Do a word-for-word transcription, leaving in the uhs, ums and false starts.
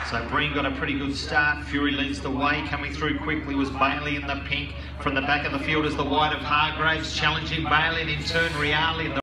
So Breen got a pretty good start. Fury leads the way. Coming through quickly was Bailey in the pink. From the back of the field is the white of Hargraves, challenging Bailey, and in turn Reale in the